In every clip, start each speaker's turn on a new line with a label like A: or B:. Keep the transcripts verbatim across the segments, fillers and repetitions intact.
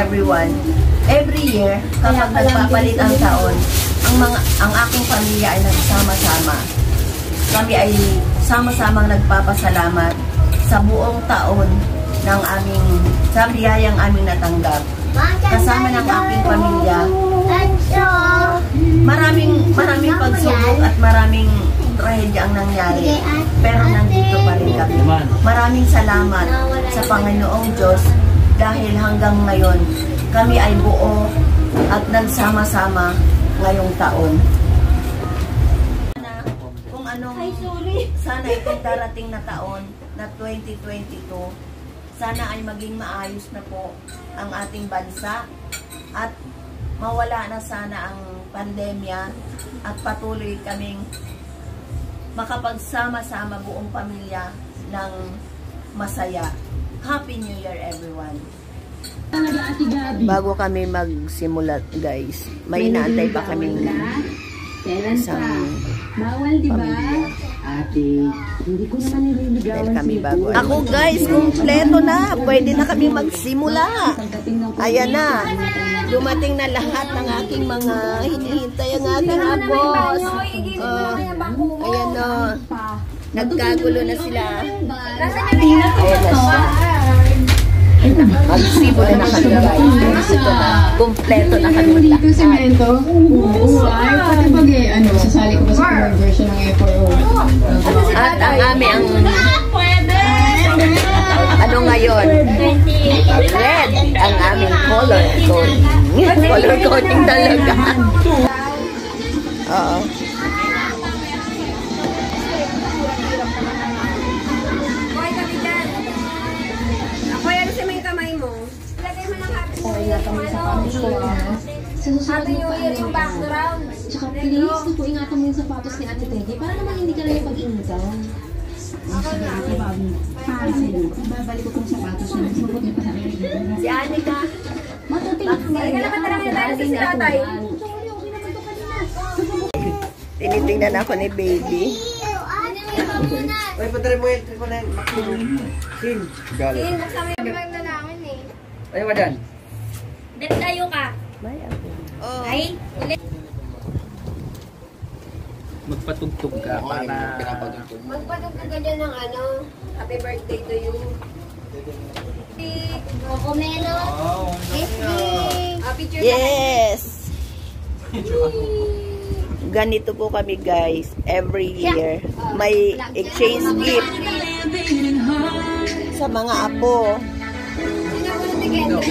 A: everyone. Every year, kapag nagpapalit ang taon, ang mga ang aking pamilya ay nagsama-sama. Kami ay sama-samang nagpapasalamat sa buong taon ng aming sa biyayang aming natanggap. Kasama ng aking pamilya, maraming maraming pagsubok at maraming trahedya ang nangyari, pero nandito pa rin kami. Maraming salamat sa Panginoong Diyos dahil hanggang ngayon kami ay buo at nagsama-sama ngayong taon. Kung anong sana itong darating na taon na twenty twenty-two, sana ay maging maayos na po ang ating bansa at mawala na sana ang pandemya at patuloy kaming makapagsama-sama buong pamilya ng masaya. Happy New Year everyone! Bago kami magsimula guys, may inaantay pa kaming isang
B: bawal, diba? Ate, hindi ko naman nililigawan
A: kami bago. Ako guys, kumpleto na. Pwede na kami magsimula. Ayan na. Dumating na lahat ng aking mga hinihintay ang ating abos. Uh, ayan na. Nagkagulo na sila. Ayan na siya. Magsimula na kami guys. Ito na. Kumpleto na kami lahat.
B: Dito semento? Oo. Ay, pati pag eh, ano, sasali ko ba sa conversion ng F four O?
A: At ang aming ang ano ngayon? Red ang aming color coding. Color coding talaga. Oo.
B: Ingatan mo yung sapatos ko, ah. Sa susunod mo pa, yung background. Tsaka please, po ingatan mo yung sapatos ni Ate Teddy para naman hindi ka lang yung pag-ingatan. Ako na, Ate Bobby. Para sa'yo. Babalik ko kong sapatos na. Mabuti niyo pa sa akin.
A: Si Anika.
B: Matuting. Hindi ka naman talaga tayo sa sinatay.
A: Tinitingnan ako ni baby.
C: Ay, padari mo yun. Trip mo na yun. Sin. Galit.
D: Sin, masama yung bag na namin eh.
C: Ay, wadan.
D: Dep tayo ka.
A: Oh.
D: Ay, ulit.
C: Magpatugtog ka para...
D: Magpadugtog ka dyan ng ano, happy birthday to you. Coco Melo. Happy picture.
A: Yes! Ganito po kami guys. Every year. May exchange gift sa mga apo.
D: No.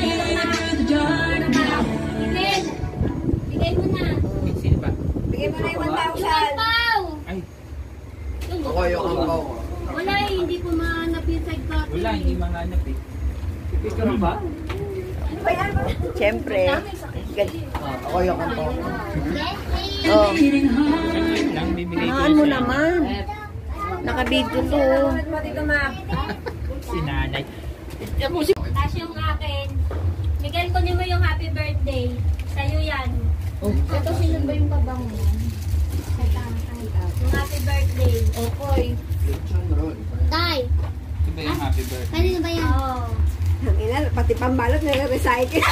D: Bigay mo na.
C: Sino ba?
D: Bigay mo na yung one thousand.
C: Ay. Ako yung kampaw ko.
D: Wala eh, hindi ko mahanap yung side copy.
C: Wala, hindi mahanap eh. Picture ba?
A: Siyempre.
C: Ako yung kampaw ko.
A: Oh.
C: Lang bibigay ko.
A: Haan mo naman. Nakabidyo to.
C: Si nanay.
D: Tapos yung akin, Miguel, kunin mo yung happy birthday. Sa'yo yan.
B: Oh, ito sino ba yung babang mo?
D: Yung happy birthday.
B: Okoy.
D: Tay!
C: Ito ba yung happy birthday?
D: Kanino ba yan? Oo.
E: Pati pambalot na recycle.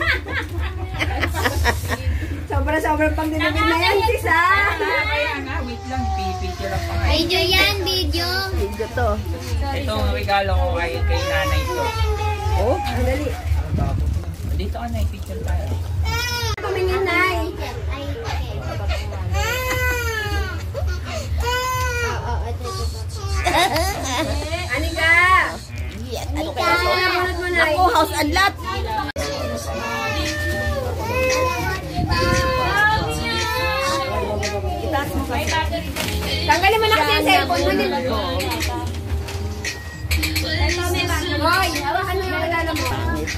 E: Sobra-sobrang pang dinamit na yan, sis, ha?
C: Kaya nga, wait lang. Pipicture lang pa nga.
D: Video yan, video.
A: Video to.
C: Ito ang regalo ko kay, kay nanay to.
A: Oh,
E: Ang dali.
C: Dito ka na, picture tayo.
E: Tumingin, Nay.
D: Ay, okay. Oo, ito, ito.
E: Anika!
A: yes. Ano kaya to?
E: Bunot mo, Nay.
A: Naku, house and lot.
E: Tanggalin mo na kasi yung cellphone mo. Hoy, hawakan mo yung alala mo.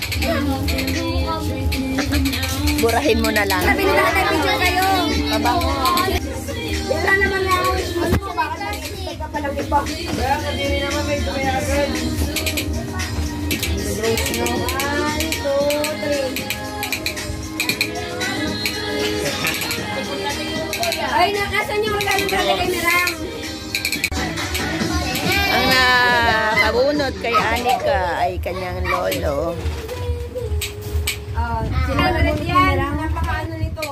A: Burahin mo na lang.
E: Sabi nila natin picture kayo.
A: Pabango.
E: Wala naman na ako. Ano mo, baka nag-expect ka palang iba. Kaya kadiri naman may bumayagan. One, two, three. Ay, nakasan yung regalo natin kay Mirang?
A: Ang nakabunot kay Anika ay kanyang lolo.
E: Sila na rin yan. Napaka-ano nito.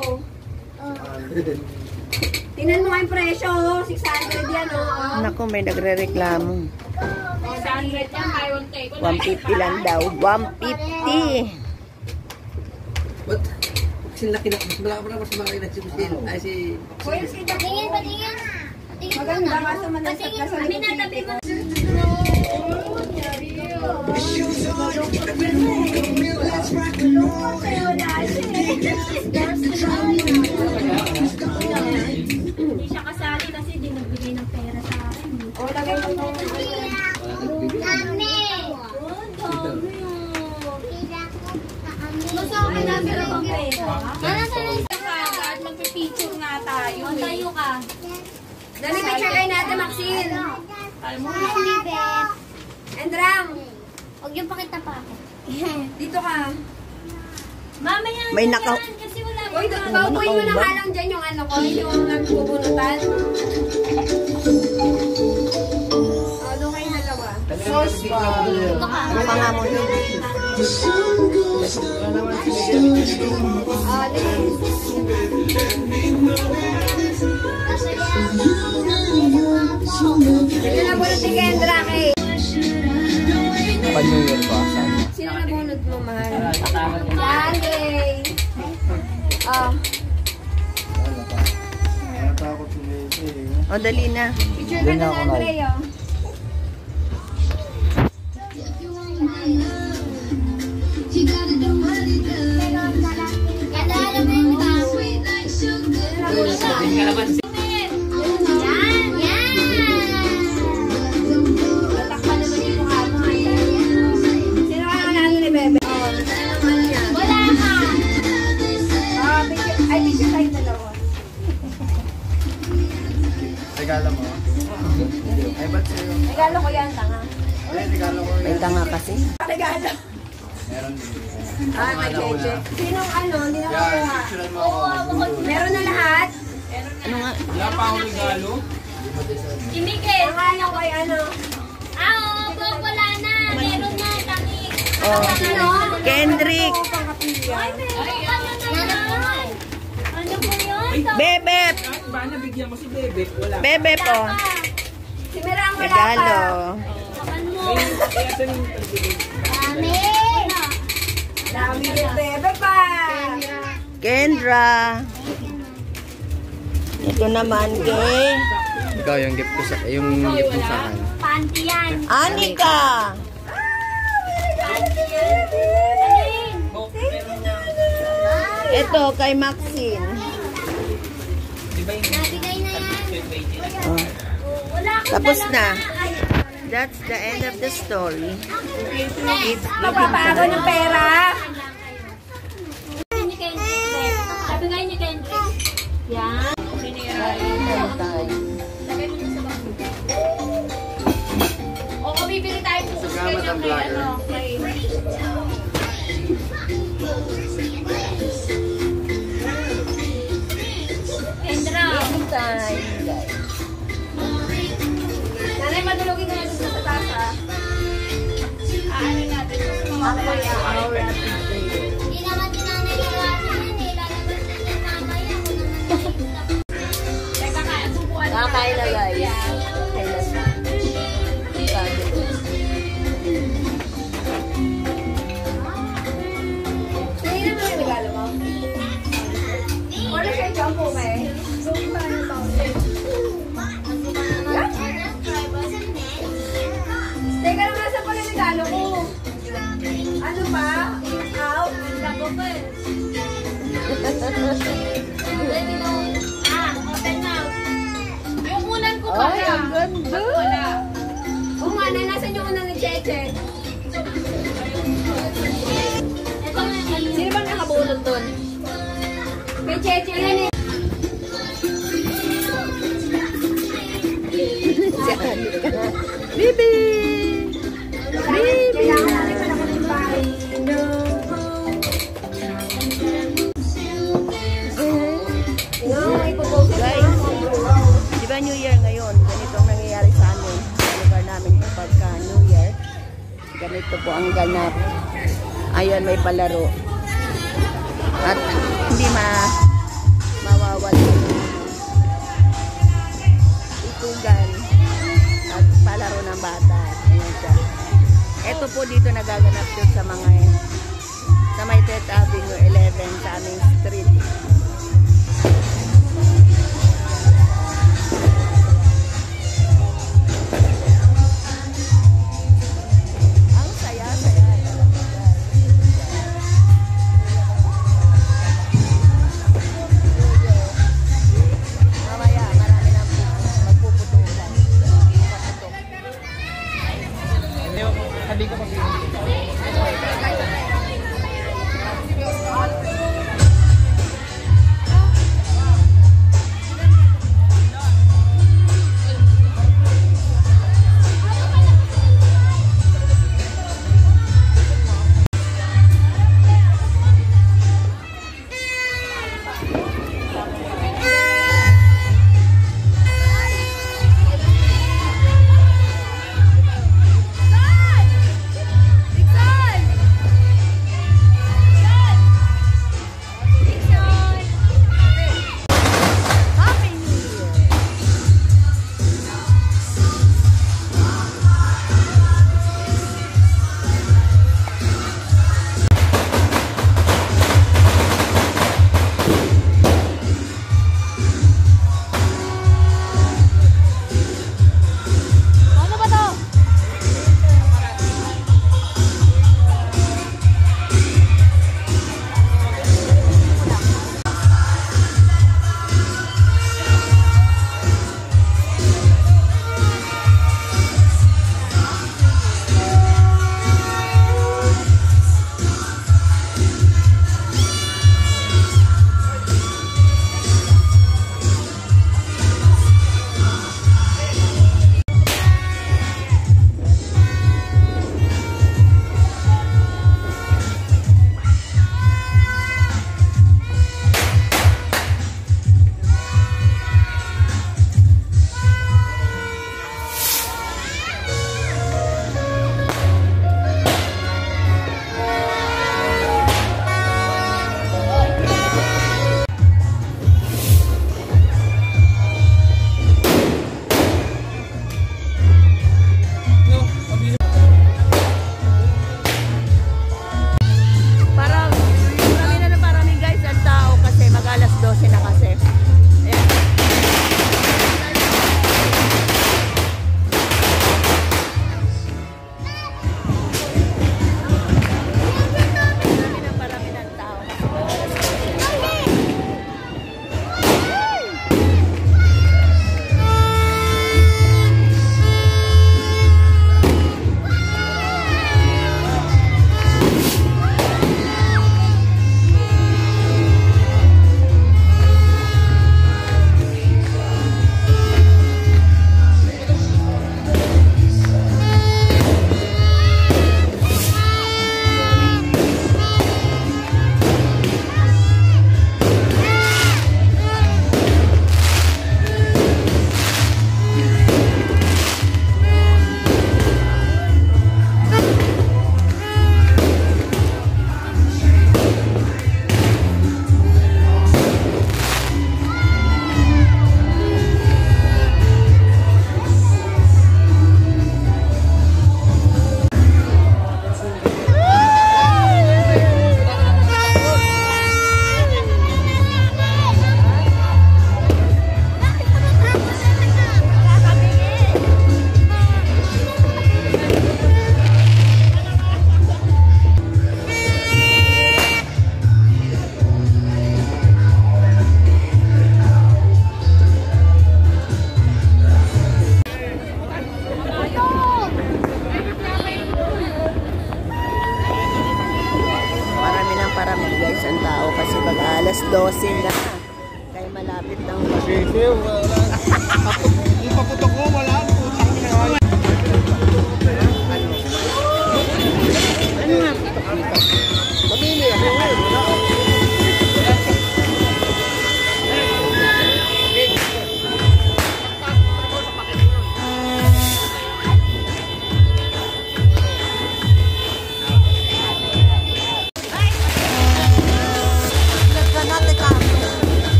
E: Tingnan mo nga yung presyo, oh. six hundred yan, oh.
A: Naku, may nagre-reklamo.
D: six hundred yan, buy one take.
A: one fifty lang daw. one fifty.
C: Ba't? Sila kinak... Malaki pa na mas malaki na si Kusil. Ay, si...
E: Kuya, kita po.
D: Patingin, patingin. Patingin mo
E: Maganda
D: na.
E: kaso manasat ka sa
D: Amin na, tabi mo. Hindi siya kasali kasi di nagbigay ng pera sa akin.
E: O, lagay mo po.
D: Dami! Oh, dami oh. Gusto ko na pero bang pera? Ano sa nasa magpipicture nga tayo. O, tayo ka.
E: Dali, picture kayo natin, Maxine.
D: Alam mo, Libet.
E: Endram,
D: Huwag yung pakita pa ako.
E: dito ka.
D: Mamaya
A: May
D: na
A: naka-
D: yan, kasi wala
E: Uy, paupuin mo na nga lang dyan yung ano ko, yung nagpupunutan. O, doon kayo dalawa.
D: Ito ka.
A: Ano pa nga mo yun?
E: O, dali. Sino na bunod ni Kendra kay?
C: Pa-New Year ko.
E: Sino na bunod mo, mahal? Yan, Gay. Oh,
C: Natakot si Lady.
A: O, dali na.
E: picture ka na ng Andre, oh.
D: Ganda, alam mo yun ka. Yan, yan.
E: Tatakpan naman yung mukha mo. Sino ka nga natin ni Bebe? Oh,
D: Wala ka.
E: ah, picture, ay, picture tayo dalawa.
C: Regalo mo? Ay, ba't sa'yo?
E: Regalo ko yan, tanga.
C: Ay, regalo ko.
A: May tanga kasi.
E: Regalo.
C: Meron din.
E: Ah, may cheche. Sinong ano, hindi na
C: Yan,
E: makuha.
C: picturean mo ako.
E: Meron na lahat.
A: Ano nga?
C: Wala pa akong regalo.
D: Si Miguel.
E: Ang ano kay ano.
D: Ah, oo, Bob, wala na. Meron na, tangi.
A: Oh, Kendrick.
D: Ay, meron ka na naman. Ano po yun?
A: Bebep.
C: Ba, nabigyan mo si Bebe? Wala.
A: Bebep po.
E: Si Mirang wala
A: Regalo.
E: pa.
D: Sakan mo.
C: Kaya sa nyung
D: Dami.
E: Dami din Bebe pa.
A: Kendra. Ito naman, kay
C: Ikaw yung gift ko sa... Yung gift mo sa akin.
D: Panty yan.
A: Anika.
D: Panty yan. Alin?
A: Ito, kay Maxine.
D: Nabigay na yan.
A: Oh.
D: Wala akong
A: Tapos
D: dala
A: na.
D: Ay,
A: That's the end of the story. It's
E: Magpapago ng pera.
D: ni Kendrick, Beth. Sabi nga ni Kendrick. Yan. Lagay mo na sa bag. O, kung bibili tayo sa susunod
C: Salamat ang
D: kay
C: vlogger.
D: ano, kay... Kendra.
A: time, guys.
E: Nanay, madulogin ko na dito sa taas, ah.
D: Ano natin?
A: Ako ay aura.
D: Hindi naman tinanay ko lang yan eh. Lalabas na niya mamaya. Teka kaya, subukan na.
A: Kakain na, guys. Kailan na. Sabi ko.
E: Hindi naman yung regalo mo. Wala siya jumbo, eh. Teka lang, nasa pala yung regalo ko. Ano ba? Out?
D: Labo ba eh. Ah, open now. Yung unan ko pa.
A: Ay, ang ganda.
D: Wala.
E: Oo nga, na, nasan yung unang ni Cheche?
D: Ito nga yung ano.
E: Sino bang nakabulot doon? Kay Cheche yan eh.
A: Bibi!
E: Kailangan natin pa naman yung bahay. No, ipopost
A: Guys, di ba New Year ngayon? Ganito ang nangyayari sa amin. Sa lugar namin kapag ka New Year. Ganito po ang ganap. Ayun, may palaro. at hindi ma mawawala